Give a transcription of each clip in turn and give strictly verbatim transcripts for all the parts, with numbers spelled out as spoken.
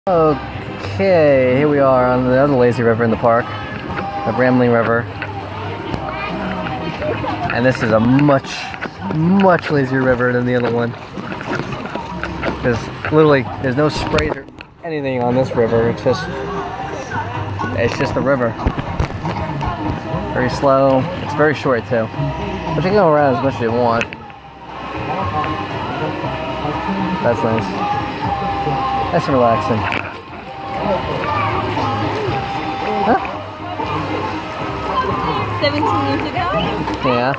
Okay, here we are on the other lazy river in the park, the Rambling River. And this is a much, much lazier river than the other one. Because literally, there's no sprays or anything on this river. It's just, it's just the river. Very slow. It's very short too. But you can go around as much as you want. That's nice. That's relaxing. Huh? seventeen years ago? Yeah.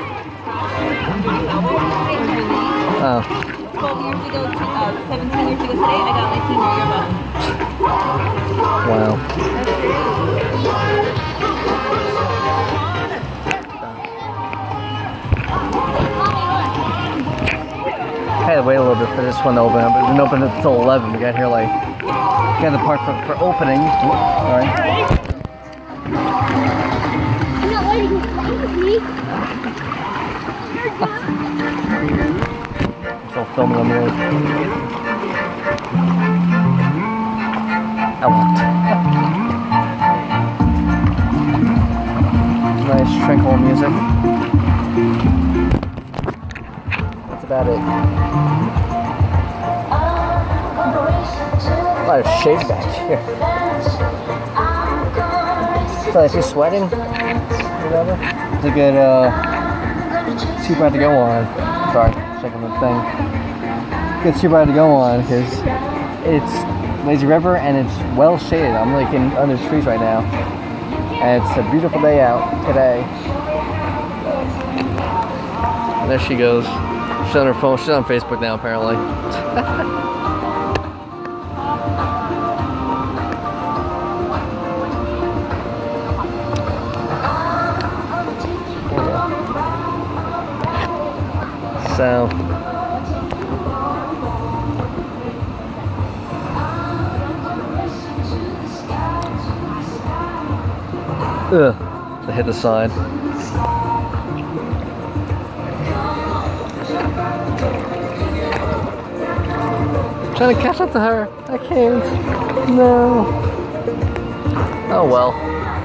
Oh. twelve years ago, uh, seventeen years ago today, I got my senior yearbook. Wow. I had to wait a little bit for this one to open up. It didn't open until eleven. We got here like, got the park for, for opening. Sorry. I'm not letting you play with me. I'm still filming on the road. I won't. Nice tranquil music. That's about it. A lot of shade back here. So is he sweating? Whatever. It's a good uh, super ride to go on. Sorry, checking the thing. Good super ride to go on because it's lazy river and it's well shaded. I'm like in under the trees right now, and it's a beautiful day out today. And there she goes. She's on her phone. She's on Facebook now apparently. So, ugh, to hit the side. I'm trying to catch up to her. I can't. No. Oh well.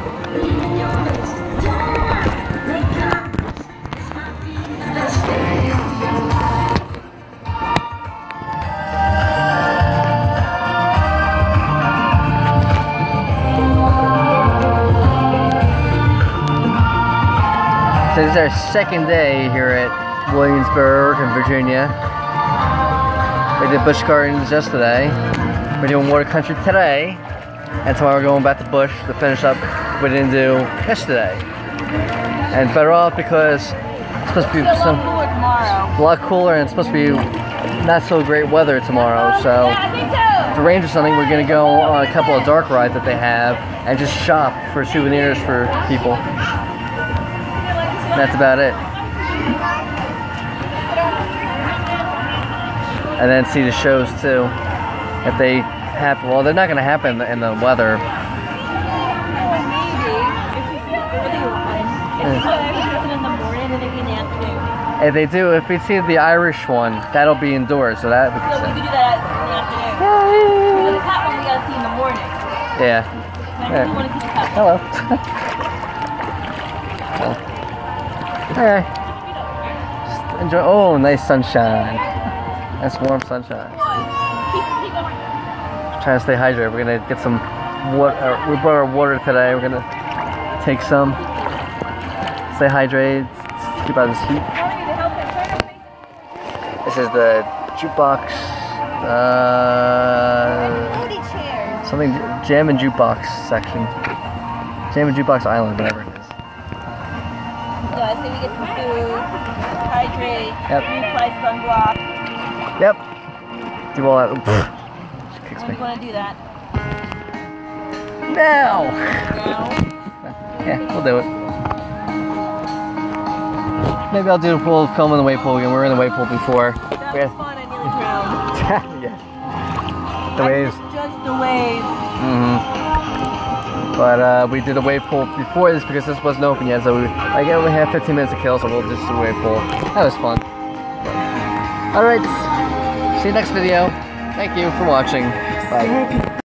So this is our second day here at Williamsburg in Virginia. We did Busch Gardens yesterday. We're doing Water Country today. And tomorrow we're going back to Busch to finish up what we didn't do yesterday. And better off because it's supposed to be It's a some, lot cooler tomorrow. a lot cooler and it's supposed to be not so great weather tomorrow. So Yeah, I think so. if it rains or something, we're going to go on a couple of dark rides that they have and just shop for souvenirs for people. That's about it. And then see the shows too. If they happen, well, they're not going to happen in the, in the weather. If they do, if we see the Irish one, that'll be indoors, so that we can So we see. could do that in the afternoon. The cat one we gotta see in the morning. Yeah. I really want to see the cat. Hello. Hey. Just enjoy. Oh, nice sunshine. Nice warm sunshine. Trying to stay hydrated. We're gonna get some water. We brought our water today. We're gonna take some. Stay hydrated. Keep out of this heat. This is the jukebox. Uh, something jam and jukebox section. Jam and jukebox island, whatever it is. Yeah, so we get some food, hydrate, Yep. reapply sunblock. Yep. Do all that. Oops. She kicks When me. do you want to do that? Now. Now? Yeah, we'll do it. Maybe I'll do a full film in the wave pool again. We were in the wave pool before. That Yeah. was fun. I nearly drowned. Yeah. The waves. I misjudged the waves. Mm-hmm. But uh, we did a wave pool before this because this wasn't open yet. So we, I guess we have fifteen minutes to kill, so we'll just do a wave pool. That was fun. Alright. See you next video. Thank you for watching. Bye.